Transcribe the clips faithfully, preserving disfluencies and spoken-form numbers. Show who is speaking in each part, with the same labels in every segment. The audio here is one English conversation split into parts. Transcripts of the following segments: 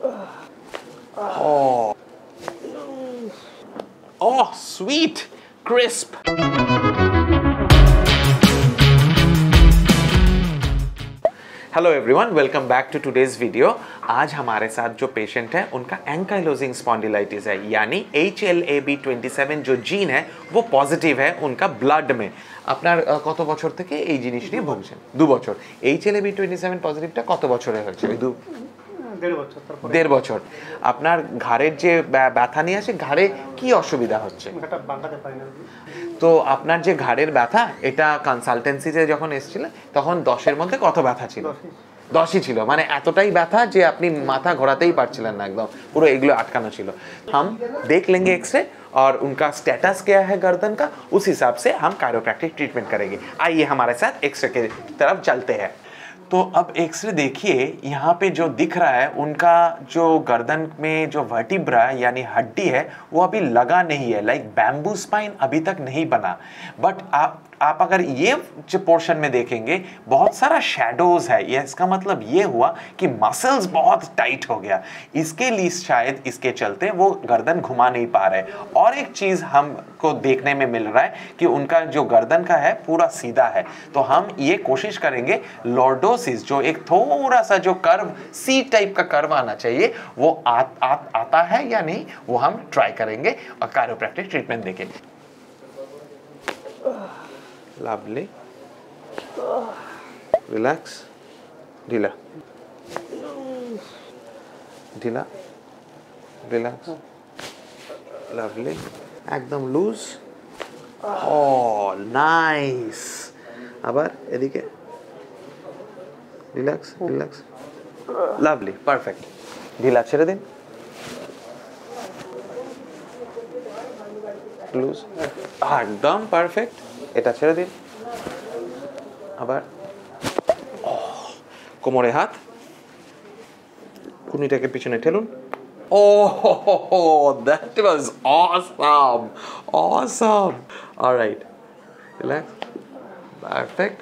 Speaker 1: Oh, oh, sweet, crisp. Hello everyone, welcome back to today's video. आज हमारे साथ जो पेशेंट है उनका एंकाइलोजिंग स्पॉन्डिलाइटिस है, यानी H L A B twenty seven जो जीन है वो पॉजिटिव है उनका ब्लड में। আপনার কত বছর থেকে এই জিনিস নিয়ে ভুগছেন? দু বছর। H L A B twenty seven পজিটিভটা কত বছরে হয়েছে? দু দেড় বছর। তারপর দেড় বছর। আপনার ঘাড়ের যে ব্যথা নিয়ে আসে, ঘাড়ে কি অসুবিধা হচ্ছে? এটা বাঁকাতে পারি না। তো আপনার যে ঘাড়ের ব্যথা, এটা কনসালটেন্সিতে যখন এসেছিলেন তখন দশের মধ্যে কত ব্যথা ছিল? দশই ছিল, মানে এতটাই ব্যথা যে আপনি মাথা ঘোরাতেই পারছিলেন না, একদম পুরো এগুলো আটকানো ছিল। हम देख लेंगे एक्सरे और उनका स्टेटस क्या है गर्दन का, उस हिसाब से हम कायरोप्रैक्टिक ट्रीटमेंट करेंगे। आइए हमारे साथ एक्सरे के तरफ चलते हैं। तो अब एक्सरे देखिए, यहाँ पे जो दिख रहा है उनका जो गर्दन में जो वर्टिब्रा यानी हड्डी है वो अभी लगा नहीं है, लाइक बैम्बू स्पाइन अभी तक नहीं बना। बट आप आप अगर ये जो पोर्शन में देखेंगे बहुत सारा शैडोज है, ये इसका मतलब ये हुआ कि मसल्स बहुत टाइट हो गया, इसके लिए शायद इसके चलते वो गर्दन घुमा नहीं पा रहे। और एक चीज़ हमको देखने में मिल रहा है कि उनका जो गर्दन का है पूरा सीधा है। तो हम ये कोशिश करेंगे लॉर्डोसिस, जो एक थोड़ा सा जो कर्व सी टाइप का कर्व आना चाहिए, वो आ, आ, आता है या नहीं, वो हम ट्राई करेंगे और कायरोप्रैक्टिक ट्रीटमेंट देंगे। Lovely. Relax. ढीला ढीला Relax. Lovely. एकदम लूज। Oh, nice. আবার এদিকে রিল্যাক্স রিল্যাক্স লাভলি পারফেক্ট। ঢিলা ছেড়ে দিন, লুজ, একদম পারফেক্ট। এটা ছেড়ে দিন, আবার কোমরে হাত, কুনিটাকে পিছনে ঠেলুন। Oh, that was awesome. Awesome. All right. Relax. Perfect.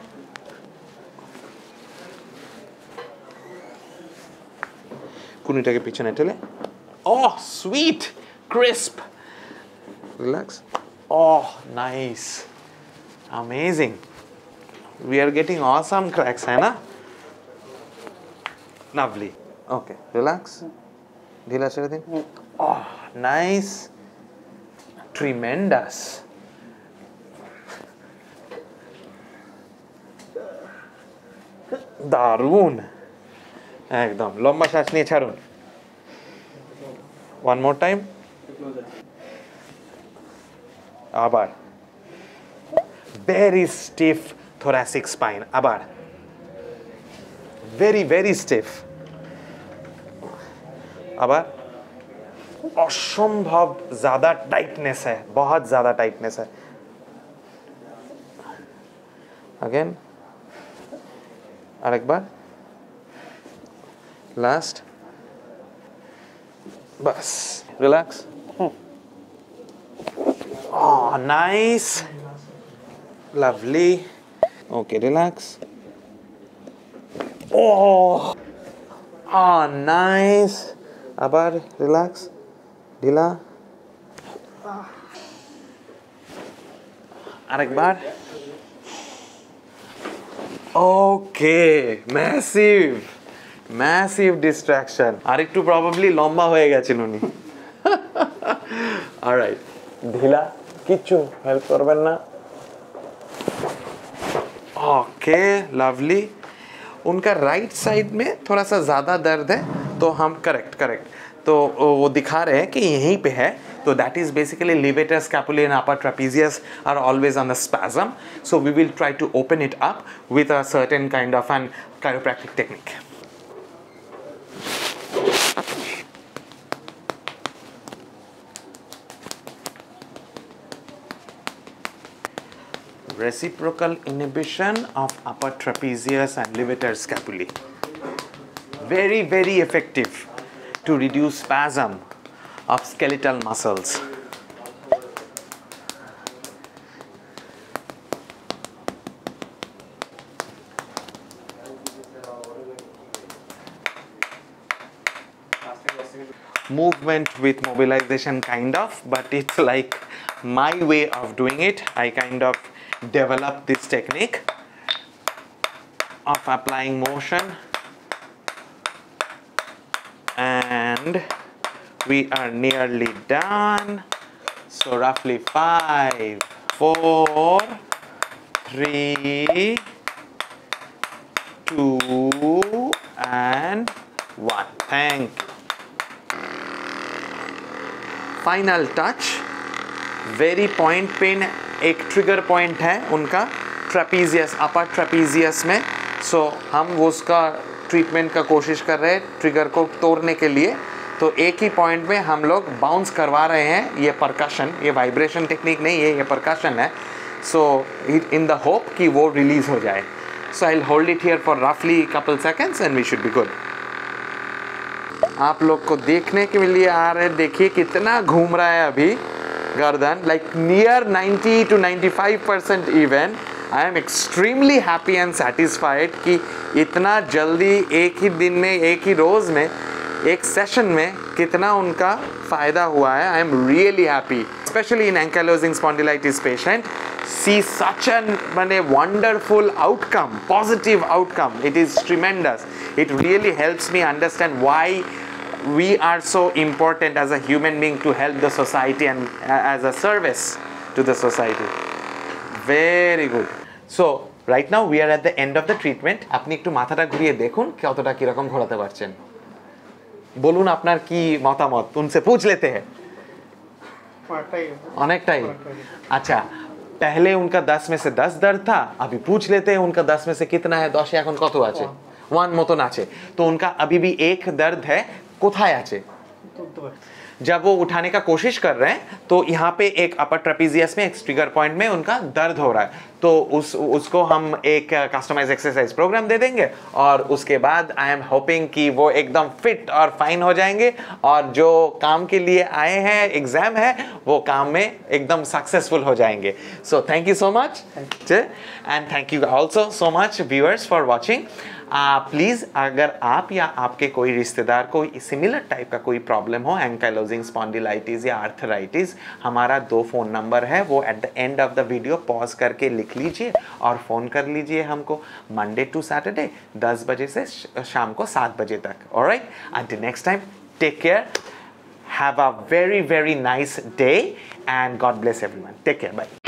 Speaker 1: কুনিটাকে পিছনে ঠেলে। Oh, sweet. Crisp. Relax. Oh, nice. Amazing. We are getting awesome cracks, है ना? Lovely. Okay, relax. ढीला छोड़ दें। Oh, nice. Tremendous. दारुण। एकदम लंबा सांस निये ছাড়ুন। One more time. আবার very stiff thoracic spine, আবার very very stiff, আবার অসম্ভব ज़्यादा टाइटनेस है, बहुत ज़्यादा टाइटनेस है। अगेन और एक बार, लास्ट, बस relax. Oh, nice. Lovely. Okay, relax. Oh, ah, nice. Abar relax. Dila. Arak bar. Okay, massive, massive distraction. Arik tu probably lomba hoye gechil uni. All right. Dila. किच्चू help करबेन ना। Okay, lovely. उनका right side में थोड़ा सा ज़्यादा दर्द है, तो हम करेक्ट करेक्ट तो वो दिखा रहे हैं कि यहीं पे है। तो that is basically levator scapulae and upper trapezius are always on the spasm. So we will try to open it up with a certain kind of an chiropractic technique. Reciprocal inhibition of upper trapezius and levator scapulae. Very, very effective to reduce spasm of skeletal muscles. movement with mobilization kind of, but it's like my way of doing it. I kind of developed this technique of applying motion, and we are nearly done. So roughly five, four, three, two and one. Thank you. Final touch, very point pain एक trigger point है उनका trapezius, अपर trapezius में. सो so, हम वो उसका treatment का कोशिश कर रहे हैं ट्रिगर को तोड़ने के लिए. तो एक ही पॉइंट में हम लोग बाउंस करवा रहे हैं. ये परकशन, ये वाइब्रेशन टेक्निक नहीं है, ये परकशन है. सो इन द होप कि वो रिलीज हो जाए. So I will hold it here for रफली couple seconds and we should be good. आप लोग को देखने के लिए आ रहे हैं, देखिए कितना घूम रहा है अभी गर्दन, like near ninety two ninety five percent even. I am extremely happy and satisfied कि इतना जल्दी एक ही दिन में, एक ही रोज़ में, एक सेशन में कितना उनका फ़ायदा हुआ है. I am really happy, especially in ankylosing spondylitis patient, see such an a wonderful outcome, positive outcome. It is tremendous. It really helps me understand why we are so important as a human being to help the society and uh, as a service to the society. Very good. So right now we are at the end of the treatment. আপনি একটু মাথাটা ঘুরিয়ে দেখুন কতটা কিরকম ঘোরাতে পারছেন. বলুন আপনার কি মতামত, उनसे पूछ लेते हैं. অনেকটাই. अच्छा, पहले उनका दस में से दस दर्द था, अभी पूछ लेते हैं उनका दस में से कितना है. दस এখন কত আছে? वन মতন আছে. तो उनका अभी भी एक दर्द है, কোথায় আছে? जब वो उठाने का कोशिश कर रहे हैं तो यहाँ पे एक अपर ट्रेपीजियस में, एक ट्रिगर पॉइंट में उनका दर्द हो रहा है. तो उस उसको हम एक कस्टमाइज एक्सरसाइज प्रोग्राम दे देंगे और उसके बाद आई एम होपिंग कि वो एकदम फिट और फाइन हो जाएंगे और जो काम के लिए आए हैं, एग्जाम है, वो काम में एकदम सक्सेसफुल हो जाएंगे. So thank you so much and thank you also so much viewers for watching. Please अगर आप या आपके कोई रिश्तेदार को सिमिलर टाइप का कोई प्रॉब्लम हो, एंकाइलोजिंग स्पॉन्डिलाइटिस या आर्थराइटिस, हमारा दो फ़ोन नंबर है, वो at the end of the video pause करके लिख लीजिए और फ़ोन कर लीजिए हमको मंडे टू सैटरडे दस बजे से शाम को सात बजे तक. Alright, until next time, take care, have a very very nice day and God bless everyone. Take care, bye.